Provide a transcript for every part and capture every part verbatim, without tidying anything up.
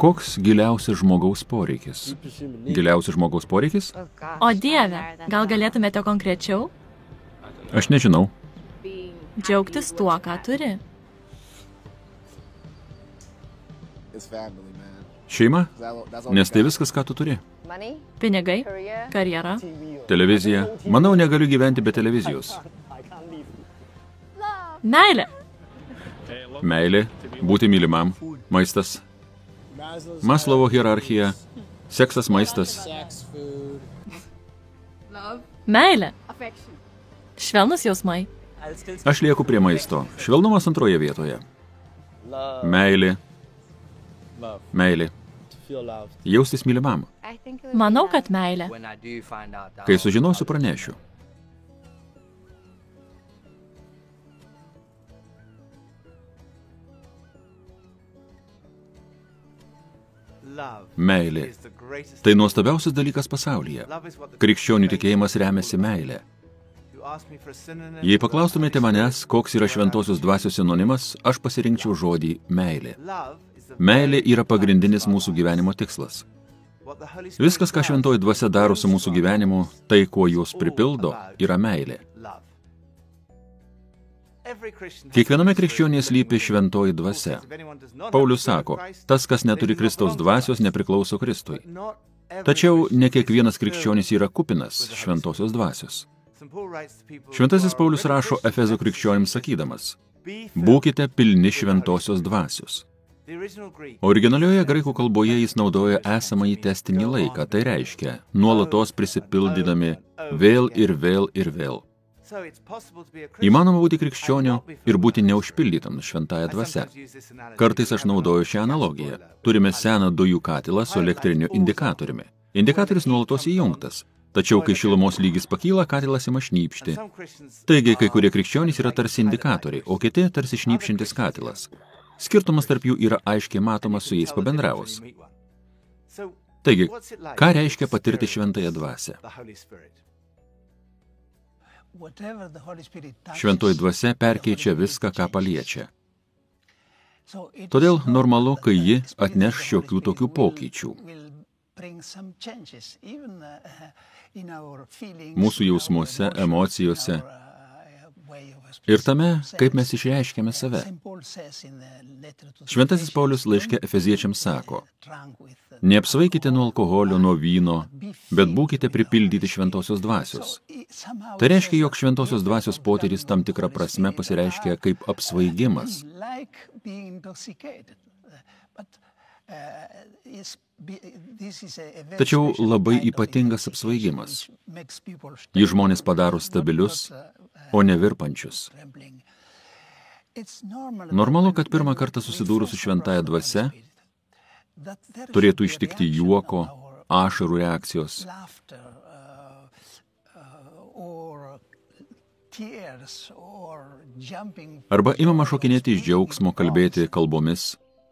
Koks giliausias žmogaus poreikis? Giliausias žmogaus poreikis? O Dieve, gal galėtumėte konkrečiau? Aš nežinau. Džiaugtis tuo, ką turi. Šeima? Nes tai viskas, ką tu turi. Pinigai, karjera. Televizija. Manau, negaliu gyventi be televizijos. Meilė. Meilė, būti mylimam, maistas. Maslovo hierarchija, seksas, maistas. Meilė. Švelnus jausmai. Aš lieku prie maisto. Švelnumas antroje vietoje. Meilė. Meilė. Jaustis mylimam. Manau, kad meilė. Kai sužinosiu, pranešiu. Meilė. Tai nuostabiausias dalykas pasaulyje. Krikščionių tikėjimas remiasi meilė. Jei paklaustumėte manęs, koks yra šventosios dvasios sinonimas, aš pasirinkčiau žodį meilė. Meilė yra pagrindinis mūsų gyvenimo tikslas. Viskas, ką šventoji dvasia daro su mūsų gyvenimu, tai, kuo jūs pripildo, yra meilė. Kiekviename krikščionėje slypi šventoji dvasia. Paulius sako, tas, kas neturi Kristaus dvasios, nepriklauso Kristui. Tačiau ne kiekvienas krikščionis yra kupinas šventosios dvasios. Šventasis Paulius rašo Efezo krikščionims sakydamas, būkite pilni šventosios dvasios. Originalioje graikų kalboje jis naudoja esamąjį testinį laiką, tai reiškia, nuolatos prisipildydami vėl ir vėl ir vėl. Įmanoma būti krikščioniu ir būti neužpildytam šventąją dvasią. Kartais aš naudoju šią analogiją. Turime seną dujų katilą su elektriniu indikatoriumi. Indikatorius nuolatos įjungtas, tačiau kai šilumos lygis pakyla, katilas ima šnypšti. Taigi, kai kurie krikščionys yra tarsi indikatoriai, o kiti tarsi šnypšintis katilas. Skirtumas tarp jų yra aiškiai matomas su jais pabendravus. Taigi, ką reiškia patirti šventąją dvasią? Šventoji dvasia perkeičia viską, ką paliečia. Todėl normalu, kai ji atneš šiokių tokių pokyčių. Mūsų jausmuose, emocijose ir tame, kaip mes išreiškiame save. Šventasis Paulius laiške Efeziečiams sako, neapsvaikite nuo alkoholio, nuo vyno, bet būkite pripildyti šventosios dvasios. Tai reiškia, jog šventosios dvasios potyris tam tikrą prasme pasireiškia kaip apsvaigimas. Tačiau labai ypatingas apsvaigimas. Jį žmonės padaro stabilius, o ne virpančius. Normalu, kad pirmą kartą susidūrus su šventąja dvasia, turėtų ištikti juoko, ašarų reakcijos. Arba imama šokinėti iš džiaugsmo, kalbėti kalbomis.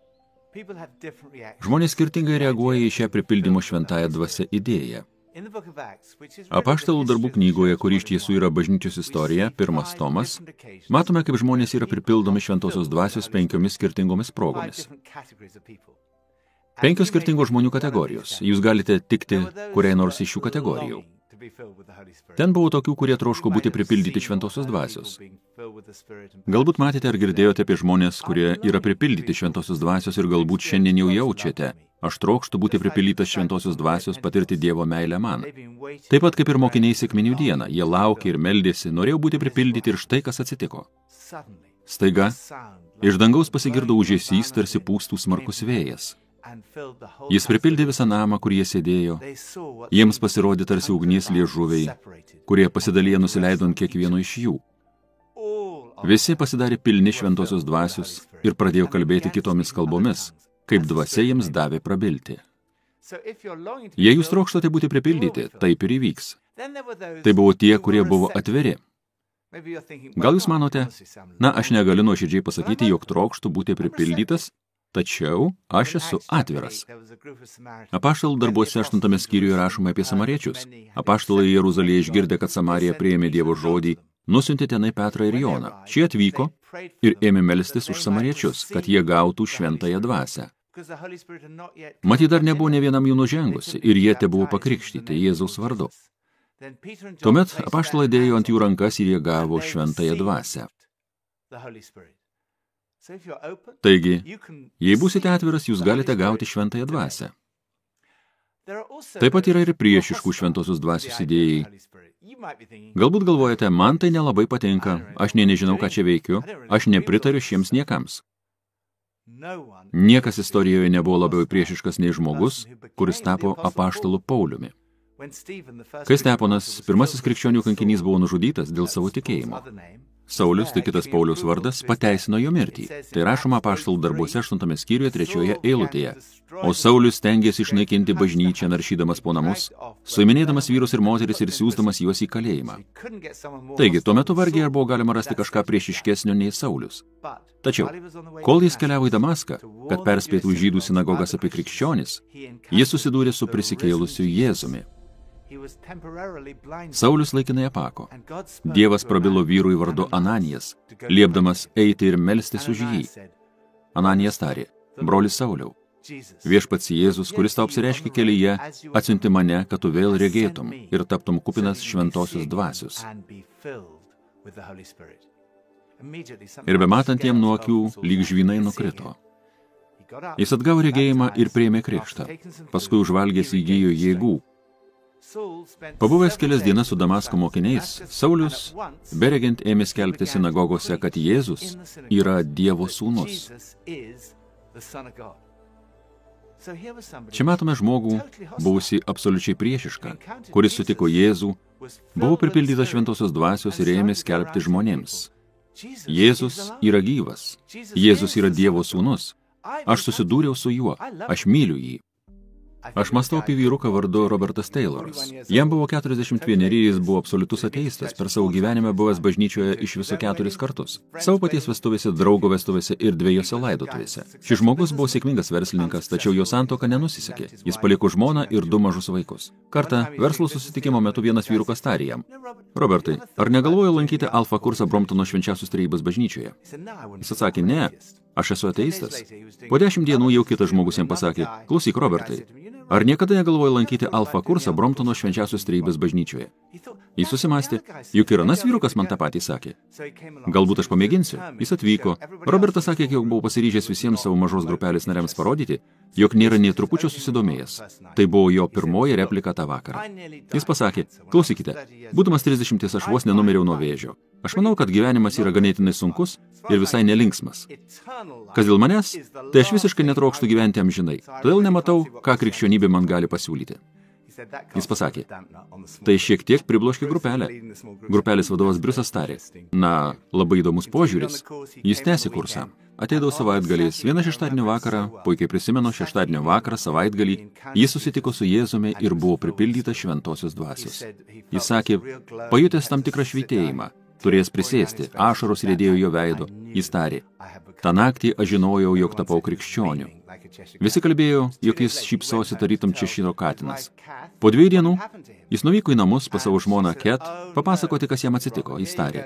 Žmonės skirtingai reaguoja į šią pripildymo šventąją dvasią idėją. Apaštalų darbų knygoje, kuri iš tiesų yra bažnyčios istorija, pirmas tomas, matome, kaip žmonės yra pripildomi šventosios dvasios penkiomis skirtingomis progomis. Penkios skirtingos žmonių kategorijos. Jūs galite tikti kuriai nors iš šių kategorijų. Ten buvo tokių, kurie troško būti pripildyti šventosios dvasios. Galbūt matėte ar girdėjote apie žmonės, kurie yra pripildyti šventosios dvasios ir galbūt šiandien jau jaučiate. Aš trokštu būti pripildytas šventosios dvasios, patirti Dievo meilę man. Taip pat kaip ir mokiniai sekminių dieną. Jie laukė ir meldėsi, norėjau būti pripildyti ir štai kas atsitiko. Staiga, iš dangaus pasigirdo ūžesys, tarsi pūstų smarkus vėjas. Jis pripildė visą namą, kur jie sėdėjo. Jiems pasirodė tarsi ugnies liežuviai, kurie pasidaliję nusileido ant kiekvieno iš jų. Visi pasidarė pilni šventosios dvasios ir pradėjo kalbėti kitomis kalbomis, kaip dvasia jiems davė prabilti. Jei jūs trokštate būti pripildyti, taip ir įvyks. Tai buvo tie, kurie buvo atviri. Gal jūs manote, na, aš negaliu nuoširdžiai pasakyti, jog trokštų būti pripildytas, tačiau aš esu atviras. Apaštalų darbuose aštuntame skyriuje rašoma apie samariečius. Apaštalai Jeruzalėje išgirdę, kad Samarija priėmė Dievo žodį, nusiuntė tenai Petrą ir Joną. Šie atvyko ir ėmė melstis už samariečius, kad jie gautų šventąją dvasią. Matyt, dar nebuvo ne vienam jų nužengusi, ir jie tebuvo pakrikštyti Jėzaus vardu. Tuomet apaštalai dėjo ant jų rankas ir jie gavo šventąją dvasią. Taigi, jei būsite atviras, jūs galite gauti šventąją dvasią. Taip pat yra ir priešiškų šventosios dvasios idėjai. Galbūt galvojate, man tai nelabai patinka, aš nė nežinau, ką čia veikiu, aš nepritariu šiems niekams. Niekas istorijoje nebuvo labiau priešiškas nei žmogus, kuris tapo apaštalu Pauliumi. Kai Steponas, pirmasis krikščionių kankinys, buvo nužudytas dėl savo tikėjimo, Saulius, tai kitas Pauliaus vardas, pateisino jo mirtį. Tai rašoma apaštalų darbuose aštuntame skyriuje trečioje eilutėje. O Saulius stengėsi išnaikinti bažnyčią, naršydamas po namus, suiminėdamas vyrus ir moteris ir siųsdamas juos į kalėjimą. Taigi, tuo metu vargiai ar buvo galima rasti kažką priešiškesnio nei Saulius. Tačiau, kol jis keliavo į Damaską, kad perspėtų žydų sinagogas apie krikščionis, jis susidūrė su prisikėlusiu Jėzumi. Saulius laikinai apako. Dievas prabilo vyrui vardu Ananijas, liepdamas eiti ir melstis už jį. Ananijas tarė, brolis Sauliau, viešpats Jėzus, kuris tau apsireiškė kelyje, atsiunti mane, kad tu vėl regėtum ir taptum kupinas šventosios dvasios. Ir bematant jam nuo akių, lyg žvynai nukrito. Jis atgavo regėjimą ir priėmė krikštą, paskui užvalgęs įgijo jėgų. Pabuvęs kelias dienas su Damasko mokiniais, Saulius, beregint, ėmė skelbti sinagogose, kad Jėzus yra Dievo sūnus. Čia matome žmogų, buvusį absoliučiai priešišką, kuris sutiko Jėzų, buvo pripildytas šventosios dvasios ir ėmė skelbti žmonėms. Jėzus yra gyvas, Jėzus yra Dievo sūnus, aš susidūriau su juo, aš myliu jį. Aš mąstau apie vyruką vardu Robertas Tayloras. Jam buvo keturiasdešimt vieneri, jis buvo absoliutus ateistas, per savo gyvenimą buvęs bažnyčioje iš viso keturis kartus. Savo paties vestuvėse, draugo vestuvėse ir dviejose laidotuvėse. Šis žmogus buvo sėkmingas verslininkas, tačiau jo santuoka nenusisekė. Jis paliko žmoną ir du mažus vaikus. Kartą verslo susitikimo metu vienas vyrukas tarė jam: Robertai, ar negalvojo lankyti alfa kursą Bromptono švenčiausios trejybės bažnyčioje? Jis atsakė, ne, aš esu ateistas. Po dešimt dienų jau kitas žmogus jam pasakė: klausyk, Robertai, ar niekada negalvoji lankyti alfa kursą Bromptono švenčiausios trejybės bažnyčioje? Jis susimastė, juk ir anas vyrukas man tą patį sakė. Galbūt aš pamėginsiu. Jis atvyko. Robertas sakė, jog buvo pasiryžęs visiems savo mažos grupelės nariams parodyti, jog nėra nė trupučio susidomėjęs. Tai buvo jo pirmoji replika tą vakarą. Jis pasakė, klausykite, būdamas trisdešimties aš vos nenumiriau nuo vėžio. Aš manau, kad gyvenimas yra ganėtinai sunkus ir visai nelinksmas. Kas dėl manęs, tai aš visiškai netrokštu gyventi amžinai, todėl nematau, ką krikščionybė man gali pasiūlyti. Jis pasakė, tai šiek tiek pribloškė grupelę. Grupelės vadovas Briusas tarė, na, labai įdomus požiūris. Jis tęsė kursą. Ateidavo savaitgaliais. Vieną šeštadienio vakarą, puikiai prisimenu, šeštadienio vakarą, savaitgalį, jis susitiko su Jėzumi ir buvo pripildytas šventosios dvasios. Jis sakė, pajutęs tam tikrą švytėjimą, turėjęs prisėsti, ašaros riedėjo jo veido. Jis tarė, tą naktį aš žinojau, jog tapau krikščioniu. Visi kalbėjo, jog jis šypsosi tarytum Češyro katinas. Po dviejų dienų jis nuvyko į namus pas savo žmoną Ket, papasakoti, kas jam atsitiko. Jis tarė,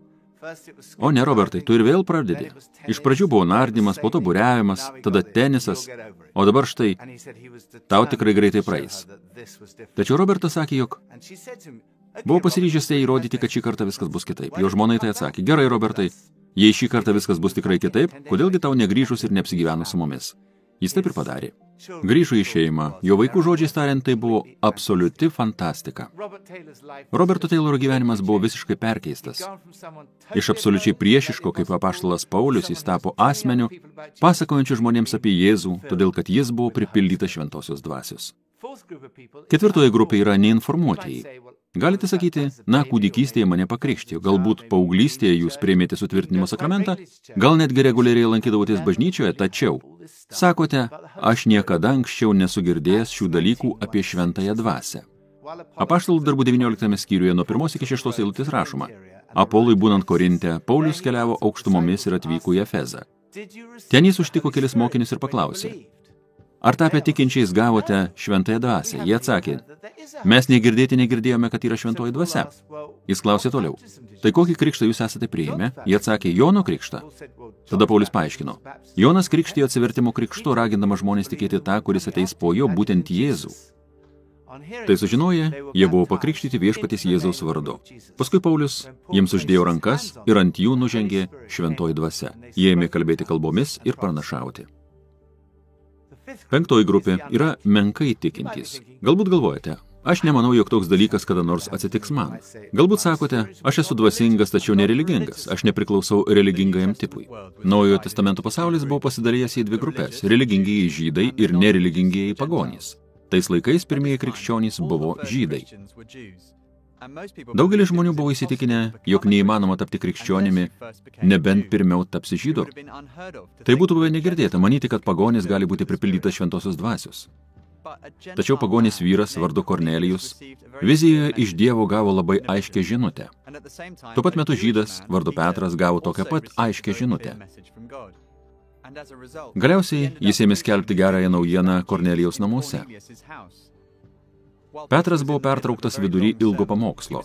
o ne, Robertai, tu ir vėl pradedi. Iš pradžių buvo nardymas, po to buriavimas, tada tenisas, o dabar štai, tau tikrai greitai praeis. Tačiau Robertas sakė, jog buvo pasiryžęs tai įrodyti, kad šį kartą viskas bus kitaip. Jo žmonai tai atsakė, gerai, Robertai, jei šį kartą viskas bus tikrai kitaip, kodėlgi tau negrįžus ir neapsigyvenus su mumis? Jis taip ir padarė. Grįžo į šeimą. Jo vaikų žodžiais tariant, tai buvo absoliuti fantastika. Roberto Tayloro gyvenimas buvo visiškai perkeistas. Iš absoliučiai priešiško, kaip apaštalas Paulius, jis tapo asmeniu, pasakojančiu žmonėms apie Jėzų, todėl kad jis buvo pripildytas šventosios dvasios. Ketvirtoji grupė yra neinformuotieji. Galite sakyti, na, kūdikystėje mane pakrikštijo, galbūt paauglystėje jūs priėmėte sutvirtinimo sakramentą, gal netgi reguliariai lankydavotės bažnyčioje, tačiau, sakote, aš niekada anksčiau nesu girdėjęs šių dalykų apie šventąją dvasią. Apaštalų darbų devynioliktame skyriuje nuo pirmos iki šeštos eilutės rašoma, Apolui būnant Korinte, Paulius keliavo aukštumomis ir atvyko į Efezą. Ten jis užtiko kelis mokinius ir paklausė, Ar tapę tikinčiais gavote šventąją dvasią? Jie atsakė, mes negirdėti negirdėjome, kad yra šventoji dvasia. Jis klausė toliau, tai kokį krikštą jūs esate priėmę? Jie atsakė, Jono krikštą. Tada Paulius paaiškino, Jonas krikštijo atsivertimo krikštu, ragindama žmonės tikėti tą, kuris ateis po jo, būtent Jėzų. Tai sužinoję, jie buvo pakrikštyti viešpaties Jėzaus vardu. Paskui Paulius jiems uždėjo rankas ir ant jų nužengė šventoji dvasia. Jie ėmė kalbėti kalbomis ir pranašauti. Penktoji grupė yra menkai tikintys. Galbūt galvojate, aš nemanau, jog toks dalykas kada nors atsitiks man. Galbūt sakote, aš esu dvasingas, tačiau nereligingas, aš nepriklausau religingajam tipui. Naujojo testamento pasaulis buvo pasidalijęs į dvi grupės – religingieji žydai ir nereligingieji pagonys. Tais laikais pirmieji krikščionys buvo žydai. Daugelis žmonių buvo įsitikinę, jog neįmanoma tapti krikščionimi, nebent pirmiau tapsi žydu. Tai būtų buvę negirdėta manyti, kad pagonis gali būti pripildytas šventosios dvasios. Tačiau pagonis vyras vardu Kornelijus vizijoje iš Dievo gavo labai aiškę žinutę. Tuo pat metu žydas vardu Petras gavo tokią pat aiškę žinutę. Galiausiai jis ėmė skelbti gerąją naujieną Kornelijaus namuose. Petras buvo pertrauktas vidury ilgo pamokslo.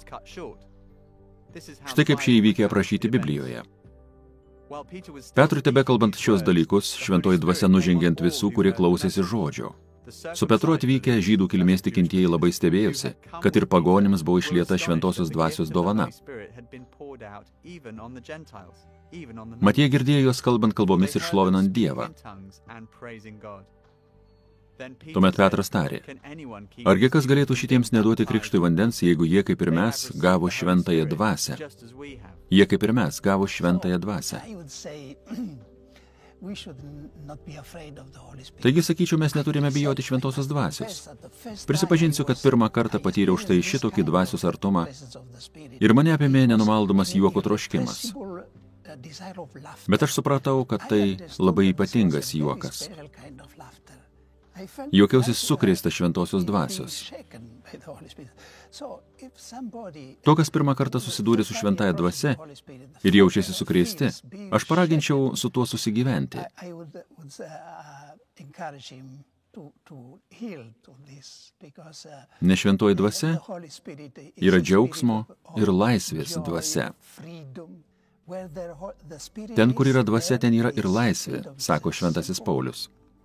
Štai kaip šie įvykiai aprašyti Biblijoje. Petrui tebekalbant šios dalykus, šventoji dvasia nužengė ant visų, kurie klausėsi žodžio. Su Petru atvykę žydų kilmės tikintieji labai stebėjosi, kad ir pagonims buvo išlieta šventosios dvasios dovana. Mat jie girdėjo juos kalbant kalbomis ir šlovinant Dievą. Tuomet Petras tarė, argi kas galėtų šitiems neduoti krikštui vandens, jeigu jie, kaip ir mes, gavo šventąją dvasią? Jie, kaip ir mes, gavo šventąją dvasią. Taigi, sakyčiau, mes neturime bijoti šventosios dvasios. Prisipažinsiu, kad pirmą kartą patyriau štai šitokį dvasios artumą ir mane apėmė nenumaldomas juoko troškimas. Bet aš supratau, kad tai labai ypatingas juokas. Juokiausi sukrėstas šventosios dvasios. To, kas pirmą kartą susidūrė su šventąja dvasia ir jaučiasi sukrėsti, aš paraginčiau su tuo susigyventi. Nes šventoji dvasia yra džiaugsmo ir laisvės dvasia. Ten, kur yra dvasia, ten yra ir laisvė, sako šventasis Paulius.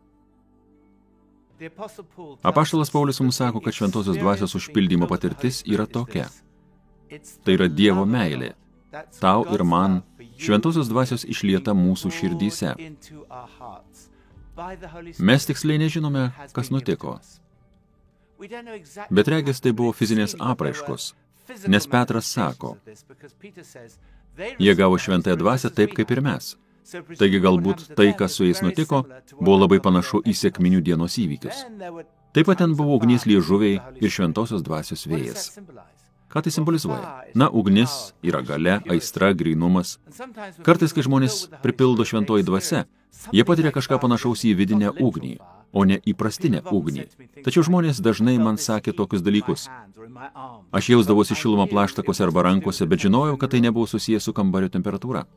Apaštalas Paulius mums sako, kad šventosios dvasios užpildymo patirtis yra tokia. Tai yra Dievo meilė. Tau ir man šventosios dvasios išlieta mūsų širdyse. Mes tiksliai nežinome, kas nutiko. Bet regis tai buvo fizinės apraiškos, nes Petras sako, jie gavo šventąją dvasią taip, kaip ir mes. Taigi galbūt tai, kas su jais nutiko, buvo labai panašu į sekminių dienos įvykius. Taip pat ten buvo ugnies liežuviai ir šventosios dvasios vėjas. Ką tai simbolizuoja? Na, ugnis yra galia, aistra, grynumas. Kartais, kai žmonės pripildo šventoji dvasia, jie patiria kažką panašaus į vidinę ugnį, o ne įprastinę ugnį. Tačiau žmonės dažnai man sakė tokius dalykus. Aš jausdavosi šilumą plaštakose arba rankose, bet žinojau, kad tai nebuvo susijęs su kambario temperatūra.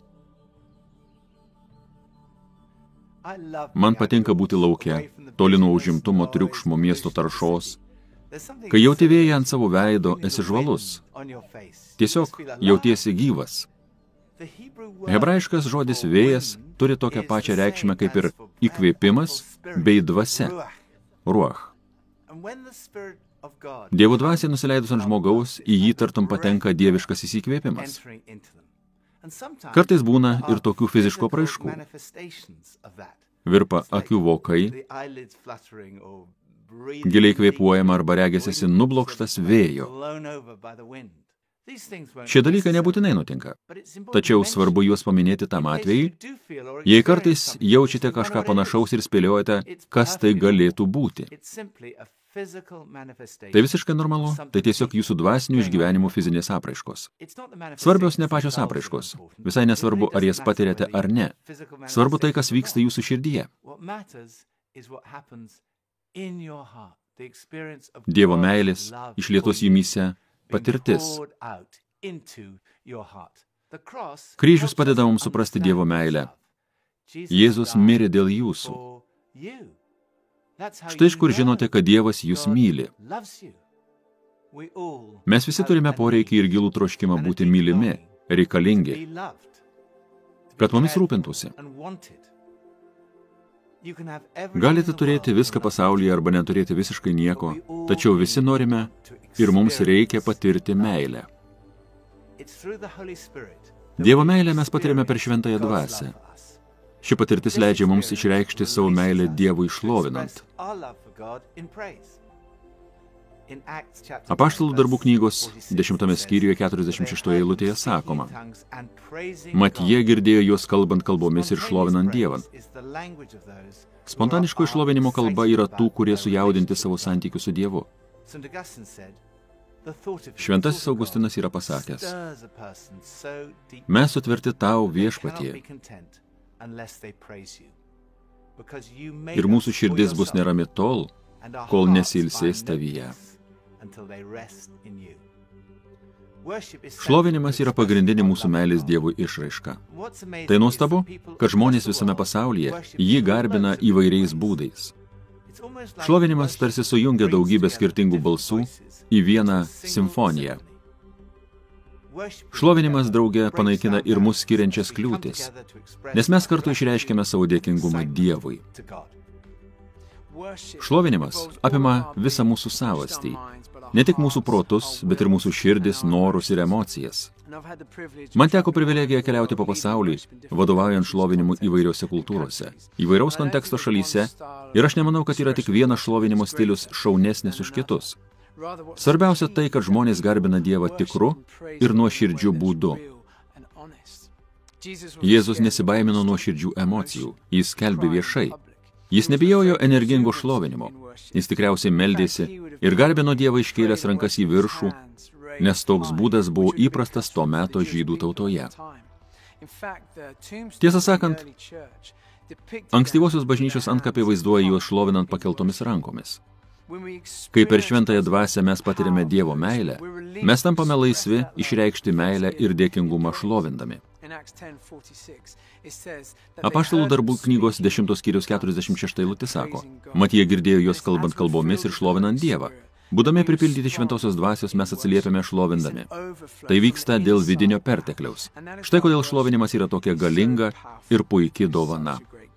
Man patinka būti lauke, toli nuo užimtumo, triukšmo, miesto taršos. Kai jauti vėją ant savo veido, esi žvalus. Tiesiog jautiesi gyvas. Hebrajiškas žodis vėjas turi tokią pačią reikšmę kaip ir įkvėpimas bei dvasia. Ruach. Dievo dvasia nusileidus ant žmogaus, į jį tartum patenka dieviškas įsikvėpimas. Kartais būna ir tokių fiziškų apraiškų. Virpa akių vokai, giliai kvėpuojama arba regėsi nublokštas vėjo. Šie dalykai nebūtinai nutinka, tačiau svarbu juos paminėti tam atvejui, jei kartais jaučiate kažką panašaus ir spėliojate, kas tai galėtų būti. Tai visiškai normalu, tai tiesiog jūsų dvasinių išgyvenimų fizinės apraiškos. Svarbios ne pačios apraiškos, visai nesvarbu, ar jas patiriate ar ne. Svarbu tai, kas vyksta jūsų širdyje. Dievo meilės išlietos jumyse patirtis. Kryžius padeda mums suprasti Dievo meilę. Jėzus mirė dėl jūsų. Štai iš kur žinote, kad Dievas jūs myli. Mes visi turime poreikį ir gilų troškimą būti mylimi, reikalingi, kad mumis rūpintųsi. Galite turėti viską pasaulyje arba neturėti visiškai nieko, tačiau visi norime ir mums reikia patirti meilę. Dievo meilę mes patiriame per šventąją dvasią. Ši patirtis leidžia mums išreikšti savo meilę Dievui šlovinant. Apaštalų darbų knygos dešimtame skyriuje keturiasdešimt šeštoje eilutėje sakoma: Mat jie girdėjo juos kalbant kalbomis ir šlovinant Dievą. Spontaniško išlovinimo kalba yra tų, kurie sujaudinti savo santykių su Dievu. Šventasis Augustinas yra pasakęs: Mes sutverti tau viešpatie, ir mūsų širdis bus nerami tol, kol nesilsės tavyje. Šlovinimas yra pagrindinė mūsų meilės Dievui išraiška. Tai nuostabu, kad žmonės visame pasaulyje jį garbina įvairiais būdais. Šlovinimas tarsi sujungia daugybę skirtingų balsų į vieną simfoniją. Šlovinimas drauge panaikina ir mus skiriančias kliūtis, nes mes kartu išreiškiame savo dėkingumą Dievui. Šlovinimas apima visą mūsų savastį, ne tik mūsų protus, bet ir mūsų širdis, norus ir emocijas. Man teko privilegija keliauti po pasaulį, vadovaujant šlovinimu įvairiose kultūrose, įvairaus konteksto šalyse, ir aš nemanau, kad yra tik vienas šlovinimo stilius šaunesnis už kitus. Svarbiausia tai, kad žmonės garbina Dievą tikru ir nuoširdžiu būdu. Jėzus nesibaimino nuoširdžių emocijų, jis skelbė viešai. Jis nebijojo energingo šlovinimo, jis tikriausiai meldėsi ir garbino Dievą iškėlęs rankas į viršų, nes toks būdas buvo įprastas to meto žydų tautoje. Tiesą sakant, ankstyvosios bažnyčios antkapiai vaizduoja juos šlovinant pakeltomis rankomis. Kai per šventąją dvasią mes patiriame Dievo meilę, mes tampame laisvi išreikšti meilę ir dėkingumą šlovindami. Apaštalų darbų knygos dešimtos skyriaus keturiasdešimt šešta eilutė sako: Mat jie girdėjo juos kalbant kalbomis ir šlovinant Dievą. Būdami pripildyti šventosios dvasios mes atsiliepiame šlovindami. Tai vyksta dėl vidinio pertekliaus. Štai kodėl šlovinimas yra tokia galinga ir puiki dovana.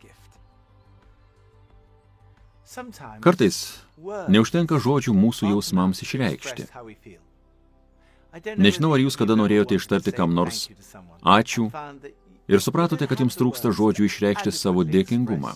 Kartais neužtenka žodžių mūsų jausmams išreikšti. Nežinau, ar jūs kada norėjote ištarti kam nors ačiū ir supratote, kad jums trūksta žodžių išreikšti savo dėkingumą.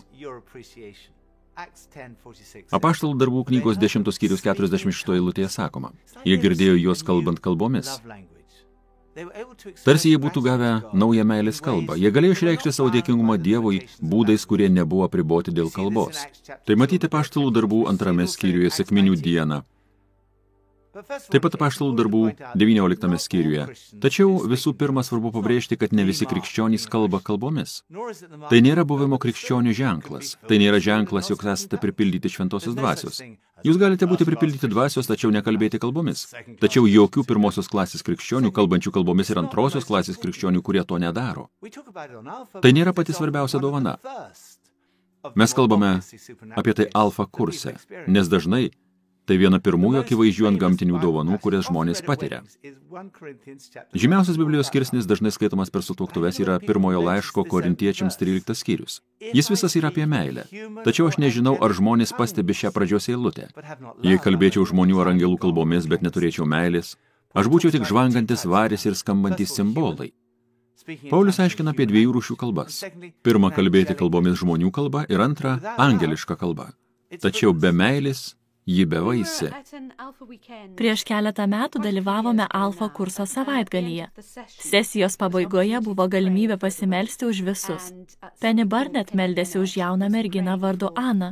Apaštalų darbų knygos dešimtos skyriaus keturiasdešimt šeštoje eilutėje sakoma: Jie girdėjo juos kalbant kalbomis. Tarsi jie būtų gavę naują meilės kalbą. Jie galėjo išreikšti savo dėkingumą Dievui būdais, kurie nebuvo apriboti dėl kalbos. Tai matyti Apaštalų darbų antrame skyriuje sekminių dieną. Taip pat Apaštalų darbų devynioliktame skyriuje. Tačiau visų pirma svarbu pabrėžti, kad ne visi krikščionys kalba kalbomis. Tai nėra buvimo krikščionių ženklas. Tai nėra ženklas, jog esate pripildyti šventosios dvasios. Jūs galite būti pripildyti dvasios, tačiau nekalbėti kalbomis. Tačiau jokių pirmosios klasės krikščionių, kalbančių kalbomis, ir antrosios klasės krikščionių, kurie to nedaro. Tai nėra pati svarbiausia dovana. Mes kalbame apie tai alfa kurse, nes dažnai tai viena pirmųjų akivaizdžių antgamtinių dovanų, kurias žmonės patiria. Žymiausias Biblijos skirsnis, dažnai skaitomas per sutuoktuves, yra pirmojo laiško Korintiečiams tryliktas skyrius. Jis visas yra apie meilę. Tačiau aš nežinau, ar žmonės pastebi šią pradžios eilutę. Jei kalbėčiau žmonių ar angelų kalbomis, bet neturėčiau meilės, aš būčiau tik žvangantis varis ir skambantis simbolai. Paulius aiškina apie dviejų rūšių kalbas. Pirma, kalbėti kalbomis žmonių kalba ir antra, angeliška kalba. Tačiau be meilės ji bevaisė. Prieš keletą metų dalyvavome alfa kurso savaitgalyje. Sesijos pabaigoje buvo galimybė pasimelsti už visus. Penny Barnett meldėsi už jauną merginą vardu Ana.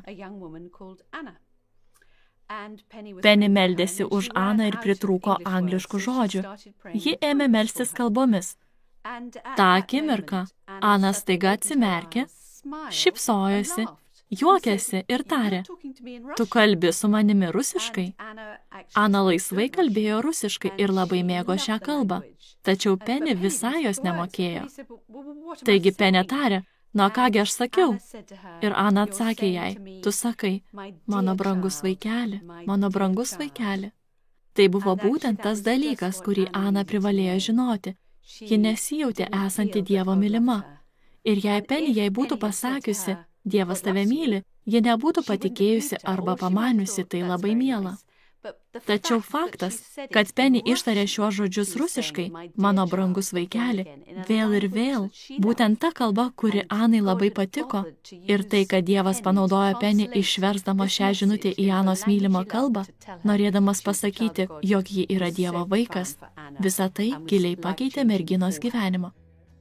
Penny meldėsi už Aną ir pritrūko angliškų žodžių. Ji ėmė melstis kalbomis. Ta akimirka Ana staiga atsimerkė, šypsojosi, juokėsi ir tarė: Tu kalbi su manimi rusiškai? Ana laisvai kalbėjo rusiškai ir labai mėgo šią kalbą, tačiau Penny visai jos nemokėjo. Taigi Penny tarė: Na kągi aš sakiau? Ir Ana atsakė jai, tu sakai, mano brangus vaikeli, mano brangus vaikeli. Tai buvo būtent tas dalykas, kurį Ana privalėjo žinoti. Ji nesijautė esanti Dievo mylima. Ir jei Penny jai būtų pasakiusi, Dievas tave myli, ji nebūtų patikėjusi arba pamaniusi, tai labai miela. Tačiau faktas, kad Penny ištarė šiuos žodžius rusiškai, mano brangus vaikeli, vėl ir vėl, būtent ta kalba, kuri Anai labai patiko, ir tai, kad Dievas panaudojo Penny išversdama šią žinutę į Anos mylimą kalbą, norėdamas pasakyti, jog ji yra Dievo vaikas, visa tai giliai pakeitė merginos gyvenimą.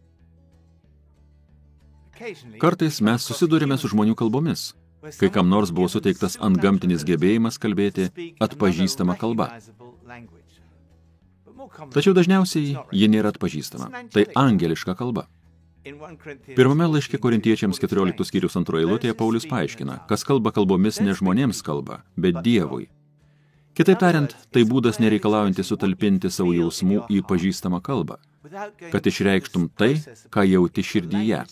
Kartais mes susidurime su žmonių kalbomis, kai kam nors buvo suteiktas antgamtinis gebėjimas kalbėti atpažįstama kalba. Tačiau dažniausiai ji nėra atpažįstama. Tai angeliška kalba. Pirmame laiške Korintiečiams keturioliktos skyriaus antroje eilutėje Paulius paaiškina, kas kalba kalbomis ne žmonėms kalba, bet Dievui. Kitaip tariant, tai būdas nereikalaujantis sutalpinti savo jausmų į pažįstamą kalbą, kad išreikštum tai, ką jauti širdyje.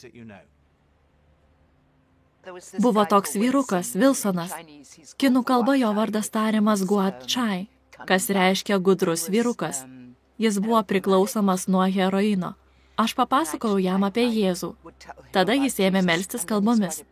Buvo toks vyrukas, Wilsonas. Kinų kalba jo vardas tariamas Guat Chai, kas reiškia gudrus vyrukas. Jis buvo priklausomas nuo heroino. Aš papasakojau jam apie Jėzų. Tada jis ėmė melstis kalbomis.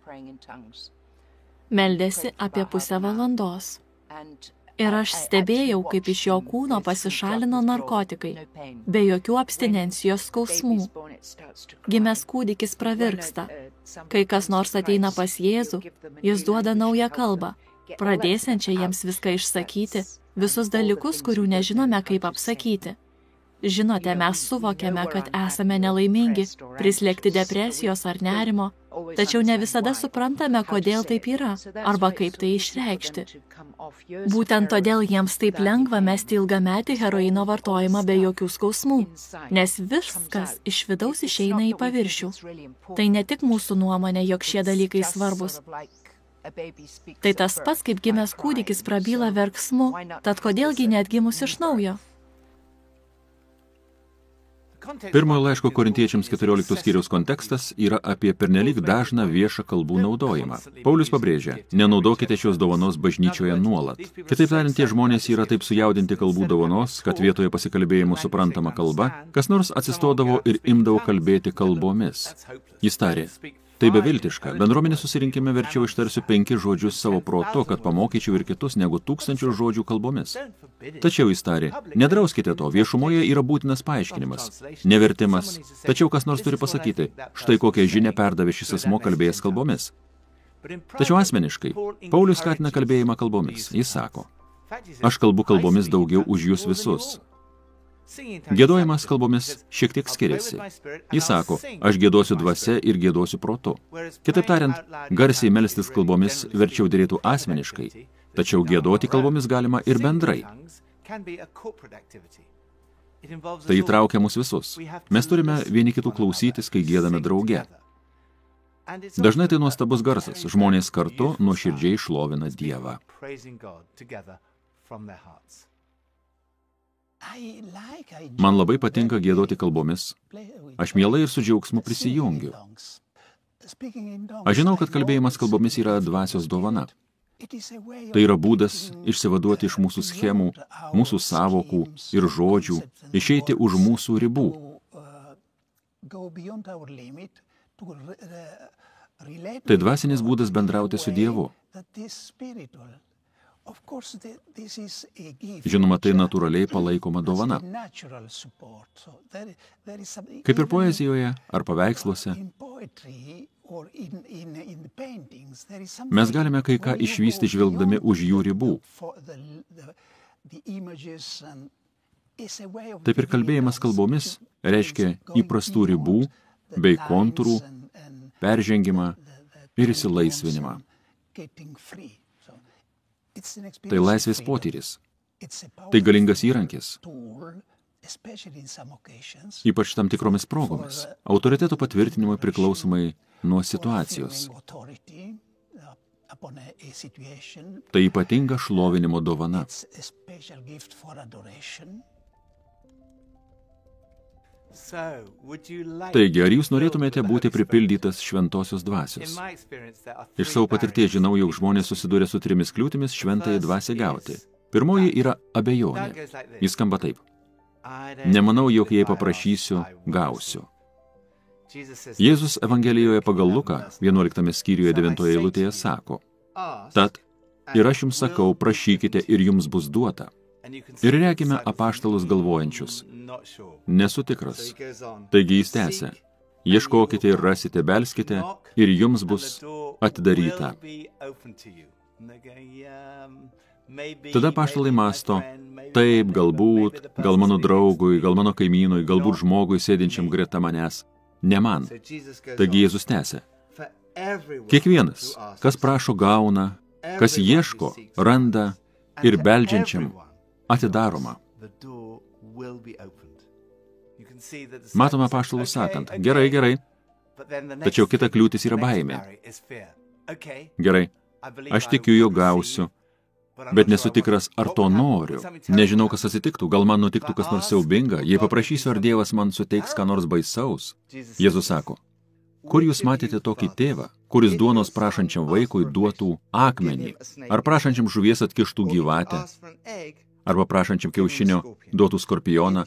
Meldėsi apie pusę valandos. Ir aš stebėjau, kaip iš jo kūno pasišalino narkotikai, be jokių abstinencijos skausmų. Gimęs kūdikis pravirksta. Kai kas nors ateina pas Jėzų, jis duoda naują kalbą, pradėsiančią jiems viską išsakyti, visus dalykus, kurių nežinome, kaip apsakyti. Žinote, mes suvokiame, kad esame nelaimingi, prislėgti depresijos ar nerimo, tačiau ne visada suprantame, kodėl taip yra, arba kaip tai išreikšti. Būtent todėl jiems taip lengva mesti ilgametį heroino vartojimą be jokių skausmų, nes viskas iš vidaus išeina į paviršių. Tai ne tik mūsų nuomonė, jog šie dalykai svarbus. Tai tas pats, kaip gimęs kūdikis prabyla verksmu, tad kodėlgi neatgimus iš naujo? Pirmojo laiško Korintiečiams keturioliktos skyriaus kontekstas yra apie pernelyg dažną viešą kalbų naudojimą. Paulius pabrėžia, nenaudokite šios dovanos bažnyčioje nuolat. Kitaip tariant, tie žmonės yra taip sujaudinti kalbų dovanos, kad vietoje pasikalbėjimų suprantama kalba, kas nors atsistodavo ir imdavo kalbėti kalbomis. Jis tarė, tai beviltiška, bendruomenė susirinkime verčiau ištarsiu penkis žodžius savo protu, kad pamokyčiau ir kitus negu tūkstančių žodžių kalbomis. Tačiau jis tarė, nedrauskite to, viešumoje yra būtinas paaiškinimas, nevertimas, tačiau kas nors turi pasakyti, štai kokią žinią perdavė šis asmo kalbėjęs kalbomis. Tačiau asmeniškai, Paulius skatina kalbėjimą kalbomis. Jis sako, aš kalbu kalbomis daugiau už jūs visus. Giedojimas kalbomis šiek tiek skiriasi. Jis sako, aš giedosiu dvasia ir giedosiu protu. Kitaip tariant, garsiai melstis kalbomis verčiau dėrėtų asmeniškai, tačiau giedoti kalbomis galima ir bendrai. Tai įtraukia mus visus. Mes turime vieni kitų klausytis, kai giedame drauge. Dažnai tai nuostabus garsas. Žmonės kartu nuoširdžiai šlovina Dievą. Man labai patinka giedoti kalbomis. Aš mielai ir su džiaugsmu prisijungiu. Aš žinau, kad kalbėjimas kalbomis yra dvasios dovana. Tai yra būdas išsivaduoti iš mūsų schemų, mūsų savokų ir žodžių, išeiti už mūsų ribų. Tai dvasinis būdas bendrauti su Dievu. Žinoma, tai natūraliai palaikoma dovana. Kaip ir poezijoje ar paveiksluose, mes galime kai ką išvysti žvelgdami už jų ribų. Taip ir kalbėjimas kalbomis reiškia įprastų ribų bei kontūrų peržengimą ir išsilaisvinimą. Tai laisvės potyris. Tai galingas įrankis. Ypač tam tikromis progomis. Autoriteto patvirtinimui priklausomai nuo situacijos. Tai ypatinga šlovinimo dovana. Taigi, ar jūs norėtumėte būti pripildytas šventosios dvasios? Iš savo patirties žinau, jog žmonės susiduria su trimis kliūtimis šventąją dvasią gauti. Pirmoji yra abejonė. Jis skamba taip. Nemanau, jog jei paprašysiu, gausiu. Jėzus Evangelijoje pagal Luką, vienuoliktame skyriuje devintoje eilutėje sako, tad ir aš jums sakau, prašykite ir jums bus duota. Ir regime apaštalus galvojančius. Nesu tikras. Taigi jis tęsia. Ieškokite ir rasite, belskite, ir jums bus atidaryta. Tada apaštalai mąsto, taip, galbūt, gal mano draugui, gal mano kaimynui, galbūt žmogui sėdinčiam greta manęs. Ne man. Taigi Jėzus tęsia. Kiekvienas, kas prašo, gauna, kas ieško, randa ir beldžiančiam atidaroma. Matome apaštalus sakant, gerai, gerai, tačiau kita kliūtis yra baimė. Gerai, aš tikiu, jog gausiu, bet nesu tikras, ar to noriu. Nežinau, kas atsitiktų, gal man nutiktų kas nors siaubinga, jei paprašysiu, ar Dievas man suteiks ką nors baisaus. Jėzus sako, kur jūs matėte tokį tėvą, kuris duonos prašančiam vaikui duotų akmenį, ar prašančiam žuvies atkištų gyvatę, arba prašančiam kiaušinio duotų skorpioną.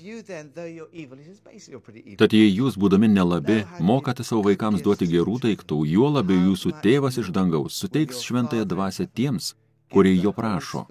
Tad jei jūs, būdami nelabi, mokate savo vaikams duoti gerų daiktų, juo labiau jūsų tėvas iš dangaus suteiks šventąją dvasią tiems, kurie jo prašo.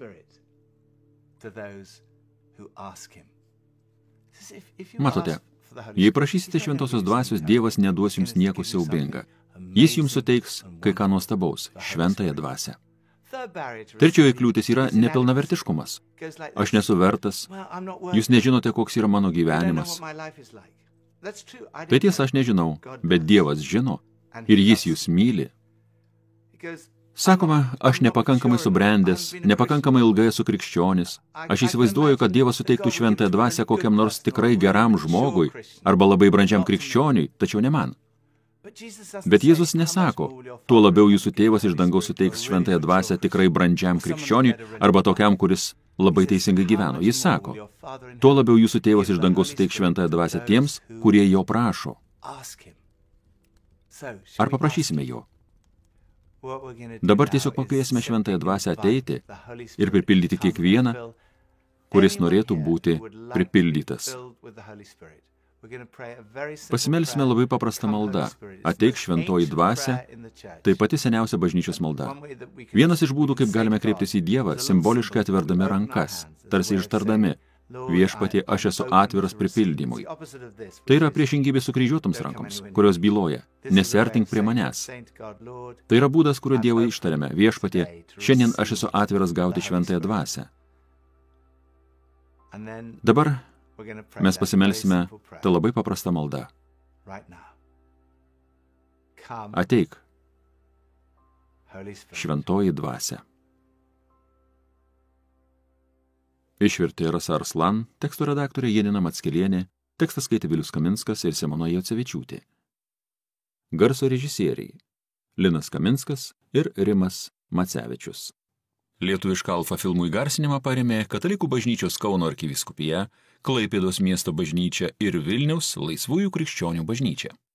Matote, jei prašysite šventosios dvasios, Dievas neduos jums nieko siaubinga. Jis jums suteiks kai ką nuostabaus, šventąją dvasią. Trečioji kliūtis yra nepilnavertiškumas. Aš nesu vertas, jūs nežinote, koks yra mano gyvenimas. Tai tiesa, aš nežinau, bet Dievas žino ir Jis jūs myli. Sakoma, aš nepakankamai subrendęs, nepakankamai ilgai esu krikščionis. Aš įsivaizduoju, kad Dievas suteiktų šventąją dvasią kokiam nors tikrai geram žmogui arba labai brandžiam krikščioniui, tačiau ne man. Bet Jėzus nesako, tuo labiau jūsų tėvas iš dangaus suteiks šventąją dvasią tikrai brandžiam krikščioniui arba tokiam, kuris labai teisingai gyveno. Jis sako, tuo labiau jūsų tėvas iš dangaus suteiks šventąją dvasią tiems, kurie jo prašo. Ar paprašysime jo? Dabar tiesiog pakviesime šventąją dvasią ateiti ir pripildyti kiekvieną, kuris norėtų būti pripildytas. Pasimelsime labai paprastą maldą. Ateik šventoji dvasia, tai pati seniausia bažnyčios malda. Vienas iš būdų, kaip galime kreiptis į Dievą, simboliškai atverdami rankas, tarsi ištardami, viešpatie, aš esu atviras pripildymui. Tai yra priešingybė sukryžiuotoms rankoms, kurios byloja, nesiartink prie manęs. Tai yra būdas, kuriuo Dievui ištariame, viešpatie, šiandien aš esu atviras gauti šventąją dvasią. Dabar mes pasimelsime tą labai paprastą maldą. Ateik, šventoji dvasia. Išvertė Rasa Arslan, teksto redaktorė Janina Mackelienė, tekstas skaitė Vilius Kaminskas ir Simona Jocevičiūtė. Garso režisieriai Linas Kaminskas ir Rimas Macevičius. Lietuvišką Alfa filmų įgarsinimą parėmė Katalikų bažnyčios Kauno arkivyskupija, Klaipėdos miesto bažnyčia ir Vilniaus Laisvųjų krikščionių bažnyčia.